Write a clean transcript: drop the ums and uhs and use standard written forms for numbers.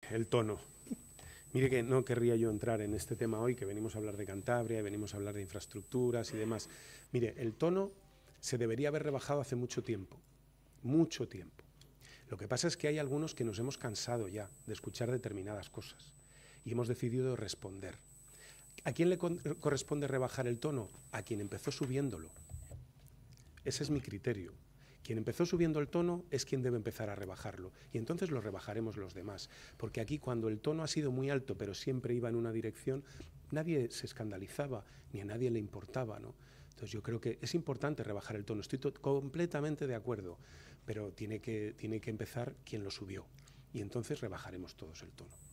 el tono. Mire que no querría yo entrar en este tema hoy, que venimos a hablar de Cantabria, venimos a hablar de infraestructuras y demás. Mire, el tono se debería haber rebajado hace mucho tiempo, mucho tiempo. Lo que pasa es que hay algunos que nos hemos cansado ya de escuchar determinadas cosas y hemos decidido responder. ¿A quién le corresponde rebajar el tono? A quien empezó subiéndolo. Ese es mi criterio. Quien empezó subiendo el tono es quien debe empezar a rebajarlo. Y entonces lo rebajaremos los demás. Porque aquí cuando el tono ha sido muy alto, pero siempre iba en una dirección, nadie se escandalizaba, ni a nadie le importaba, ¿no? Entonces yo creo que es importante rebajar el tono. Estoy completamente de acuerdo, pero tiene que empezar quien lo subió. Y entonces rebajaremos todos el tono.